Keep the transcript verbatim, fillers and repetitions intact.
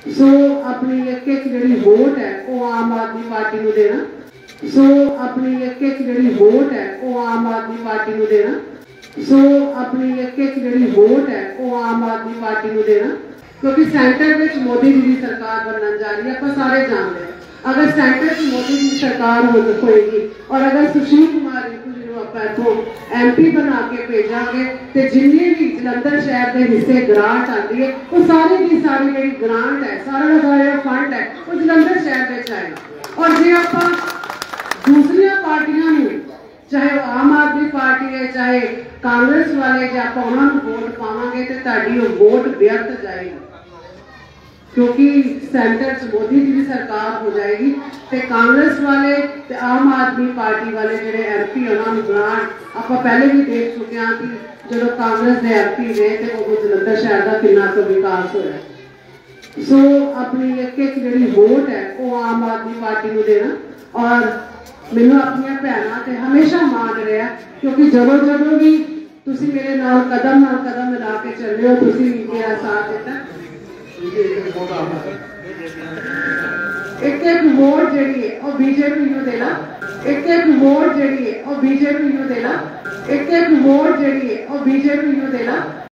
सो अपनी एक एक जिहड़ी वोट है वो आम आदमी पार्टी नूं देना। सो अपनी एक एक जिहड़ी वोट है वो आम आदमी पार्टी नूं देना। सो अपनी एक एक जिहड़ी वोट है वो आम आदमी पार्टी नूं देना, क्योंकि सेंटर में मोदी जी की सरकार बनने जा रही है। आप सारे जानते हैं अगर सेंटर में मोदी जी की सरकार होगी और अगर सुशील कुमार रितू जी को आप इतों एम पी बना के भेजांगे तो जिन्नी भी जलंधर शहर के हिस्से ग्रांट आती है वो सारी की सारी जी ग्रांट है, सारा का सारा फंड है वो जलंधर शहर में आएगा। और जो आप दूसरी पार्टियां ने चाहे वो आम आदमी पार्टी है चाहे कांग्रेस वाले जो आप उन्होंने वोट पावे तो ताड़ी वोट व्यर्थ जाएगी, क्योंकि सेंटर च मोदी जी की सरकार हो जाएगी तो कांग्रेस वाले ते आम आदमी पार्टी वाले जोड़े एम पी उन्होंने ग्रांट आप पहले भी देख चुके हैं कि जो कांग्रेस के एम पी रहे तो वो जलंधर शहर का कितना तो विकास होया। सो अपनी एक एक जी वोट है वो आम आदमी पार्टी को देना। और मैनू अपन भैनों से हमेशा मान रहा, क्योंकि जदों जदों भी तुसी मेरे नाल कदम नाल कदम मिला के चले हो, तुसी मेरा साथ देता। एक एक वोट जी है वो बीजेपी को देना। एक एक वोट जी है वो बीजेपी को देना। एक एक वोट जी है वो बीजेपी को देना।